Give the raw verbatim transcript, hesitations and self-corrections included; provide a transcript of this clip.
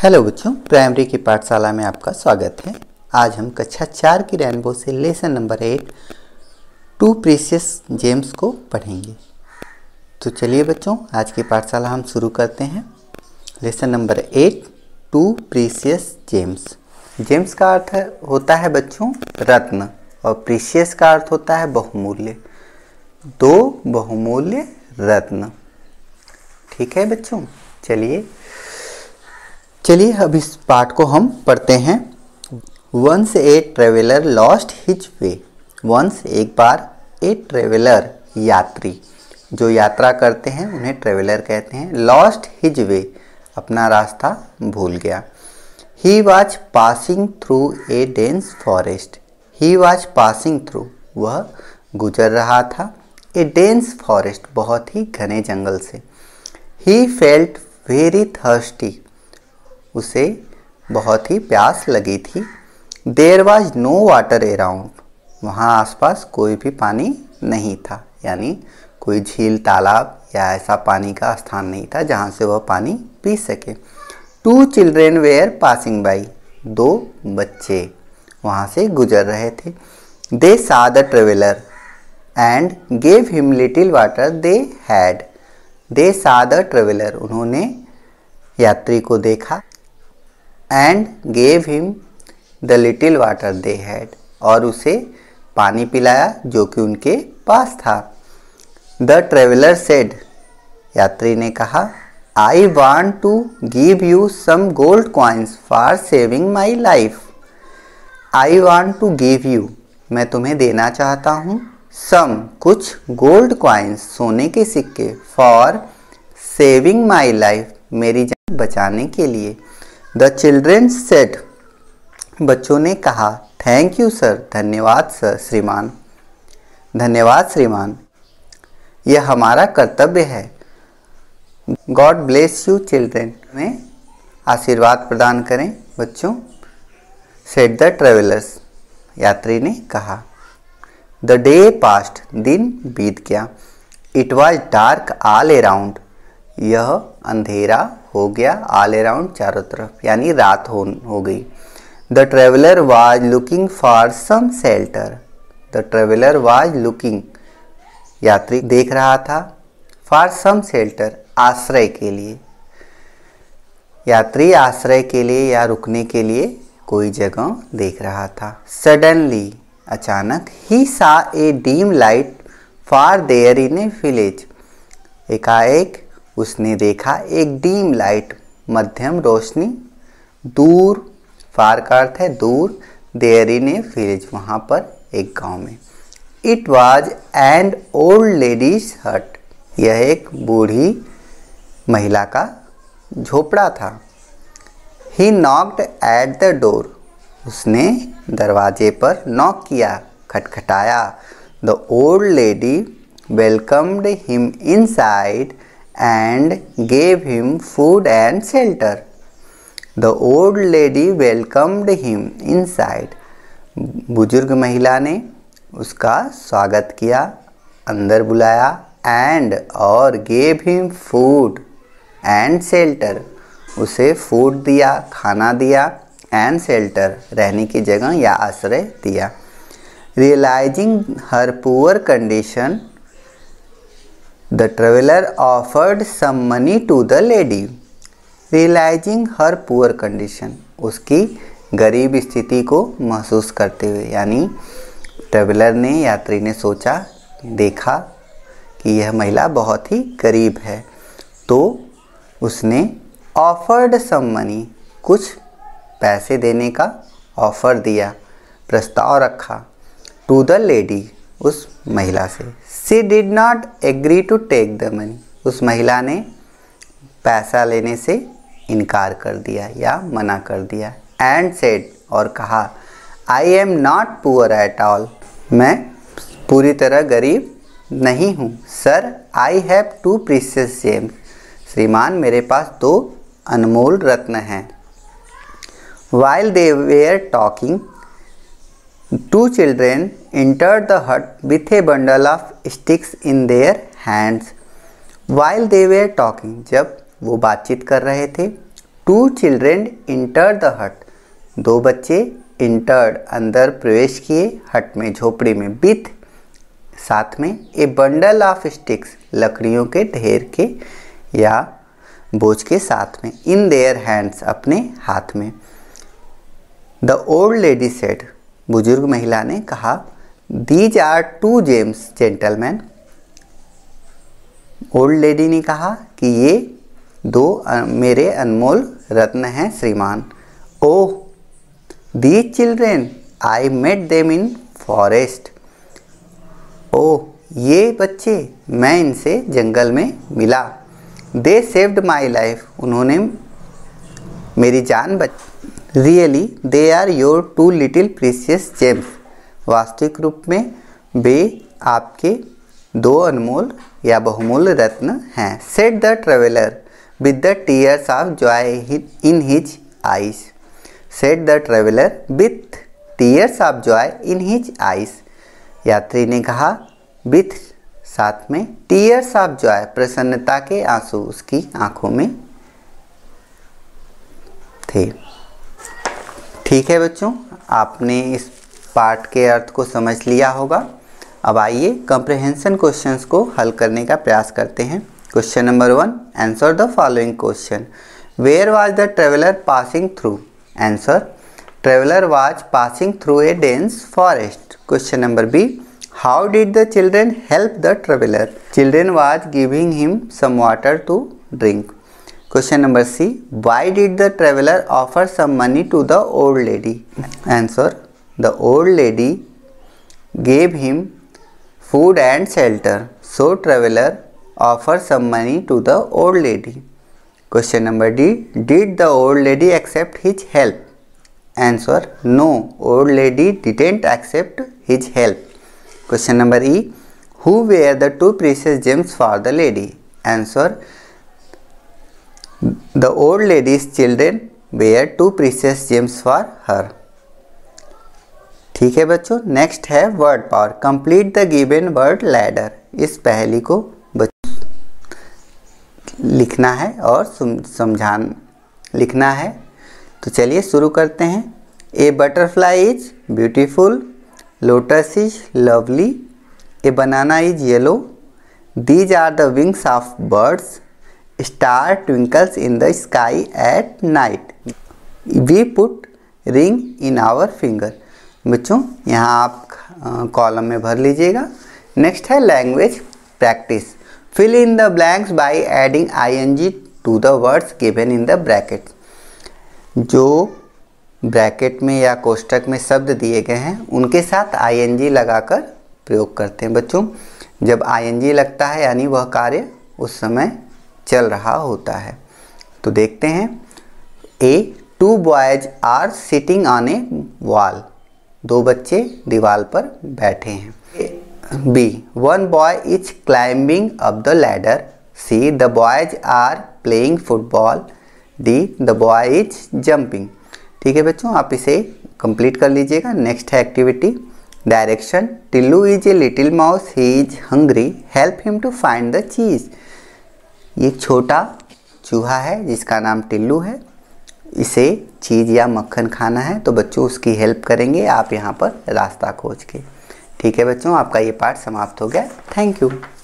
Hello बच्चों, primary की पाठशाला में आपका स्वागत है। आज हम कक्षा चार की रेनबो से lesson number eight two precious gems को पढ़ेंगे। तो चलिए बच्चों, आज की पाठशाला हम शुरू करते हैं। Lesson number eight two precious gems. Gems का अर्थ है, होता है बच्चों रत्न, और प्रीशियस का अर्थ होता है बहुमूल्य। दो बहुमूल्य रत्न। ठीक है बच्चों, चलिए चलिए अब इस पाठ को हम पढ़ते हैं। Once a traveller lost his way. Once एक बार, ए ट्रेवलर यात्री, जो यात्रा करते हैं उन्हें ट्रेवलर कहते हैं। लॉस्ट हिज वे, अपना रास्ता भूल गया। He was passing through a dense forest. He was passing through, वह गुजर रहा था। ए डेंस फॉरेस्ट, बहुत ही घने जंगल से। ही फेल्ट वेरी थर्स्टी, उसे बहुत ही प्यास लगी थी। There was no water around, वहाँ आसपास कोई भी पानी नहीं था, यानी कोई झील, तालाब या ऐसा पानी का स्थान नहीं था जहाँ से वह पानी पी सके। Two children were passing by, दो बच्चे वहाँ से गुजर रहे थे। They saw the traveller and gave him little water they had. They saw the traveller, उन्होंने यात्री को देखा। And gave him the little water they had, और उसे पानी पिलाया जो कि उनके पास था। द ट्रेवलर सेड, यात्री ने कहा, I want to give you some gold coins for saving my life. I want to give you, मैं तुम्हें देना चाहता हूँ, सम, कुछ, गोल्ड कॉइन्स, सोने के सिक्के, फॉर सेविंग माई लाइफ, मेरी जान बचाने के लिए। द चिल्ड्रेन सेड, बच्चों ने कहा, थैंक यू सर, धन्यवाद सर, श्रीमान, धन्यवाद श्रीमान, यह हमारा कर्तव्य है। गॉड ब्लेस यू चिल्ड्रेन, में आशीर्वाद प्रदान करें बच्चों। सेड द ट्रेवलर्स, यात्री ने कहा। द डे पास्ट, दिन बीत गया। It was dark all around, यह अंधेरा हो गया, ऑल अराउंड, चारों तरफ, यानी रात हो हो गई। The traveller was looking for some shelter. The traveller was looking, यात्री देख रहा था, फॉर सम शेल्टर, आश्रय के लिए। यात्री आश्रय के लिए या रुकने के लिए कोई जगह देख रहा था। सडनली, अचानक, he saw a dim light for there in a village. एकाएक उसने देखा एक डीम लाइट, मध्यम रोशनी, दूर, फार का अर्थ है दूर, देयर इन ए विलेज, वहाँ पर एक गांव में। It was an old lady's hut, यह एक बूढ़ी महिला का झोपड़ा था। He knocked at the door, उसने दरवाजे पर नॉक किया, खटखटाया। The old lady welcomed him inside and gave him food and shelter. The old lady welcomed him inside. बुजुर्ग महिला ने उसका स्वागत किया, अंदर बुलाया, and और gave him food and shelter, उसे फूड दिया, खाना दिया, and shelter, रहने की जगह या आश्रय दिया। Realizing her poor condition, The traveler offered some money to the lady. Realizing her poor condition, उसकी गरीब स्थिति को महसूस करते हुए, यानी ट्रेवलर ने, यात्री ने सोचा, देखा कि यह महिला बहुत ही गरीब है, तो उसने offered some money, कुछ पैसे देने का ऑफर दिया, प्रस्ताव रखा। To the lady, उस महिला से। She did not agree to take the money, उस महिला ने पैसा लेने से इनकार कर दिया या मना कर दिया। And said, और कहा, I am not poor at all, मैं पूरी तरह गरीब नहीं हूँ। Sir, I have two precious gems, श्रीमान, मेरे पास दो अनमोल रत्न हैं। While they were talking, two children entered the hut with a bundle of sticks in their hands. While they were talking, जब वो बातचीत कर रहे थे, टू चिल्ड्रेन इंटर द हट, दो बच्चे इंटर्ड अंदर प्रवेश किए, हट में झोपड़ी में, विथ साथ में, ए बंडल ऑफ स्टिक्स लकड़ियों के ढेर के या बोझ के साथ में, इन देयर हैंड्स अपने हाथ में। द ओल्ड लेडी सेड, बुजुर्ग महिला ने कहा, these are two gems gentleman, old lady ने कहा कि ये दो मेरे अनमोल रत्न हैं श्रीमान। Oh these children I met them in forest, ओह ये बच्चे मैं इनसे जंगल में मिला। दे सेव्ड माई लाइफ, उन्होंने मेरी जान बच। Really they are your two little precious gems, वास्तविक रूप में वे आपके दो अनमोल या बहुमूल्य रत्न हैं। Said the traveller with the tears of joy in his eyes, said the traveller with tears of joy in his eyes, यात्री ने कहा विथ साथ में, टीयर्स ऑफ जॉय प्रसन्नता के आंसू उसकी आंखों में थे। ठीक है बच्चों, आपने इस पाठ के अर्थ को समझ लिया होगा। अब आइए कॉम्प्रिहेंशन क्वेश्चंस को हल करने का प्रयास करते हैं। Question number one, answer the following question. Where was the traveller passing through? Answer, traveller was passing through a dense forest. Question number B, how did the children help the traveller? Children was giving him some water to drink. Question number C, why did the traveler offer some money to the old lady? Answer, the old lady gave him food and shelter, so traveler offered some money to the old lady. Question number D, did the old lady accept his help? Answer, no, old lady didn't accept his help. Question number E, who were the two precious gems for the lady? Answer, the old lady's children were two precious gems for her. ठीक है बच्चों, next है word power. Complete the given word ladder. इस पहेली को लिखना है और समझान लिखना है। तो चलिए शुरू करते हैं। A butterfly is beautiful, lotus is lovely, a banana is yellow, these are the wings of birds, star twinkles in the sky at night, we put ring in our finger. बच्चों यहाँ आप कॉलम में भर लीजिएगा। Next है language practice. Fill in the blanks by adding I N G to the words given in the bracket. जो bracket में या कोष्टक में शब्द दिए गए हैं उनके साथ आई एन जी लगाकर प्रयोग करते हैं। बच्चों जब आई एन जी लगता है यानी वह कार्य उस समय चल रहा होता है। तो देखते हैं। A, two boys are sitting on a wall, दो बच्चे दीवार पर बैठे हैं। B, one boy is climbing up the ladder. C, the boys are playing football. D, the boy is jumping. ठीक है बच्चों, आप इसे कंप्लीट कर लीजिएगा। नेक्स्ट है activity direction. Tillu is a little mouse, he is hungry, help him to find the cheese. ये छोटा चूहा है जिसका नाम टिल्लू है, इसे चीज़ या मक्खन खाना है, तो बच्चों उसकी हेल्प करेंगे आप यहाँ पर रास्ता खोज के। ठीक है बच्चों, आपका ये पाठ समाप्त हो गया। Thank you.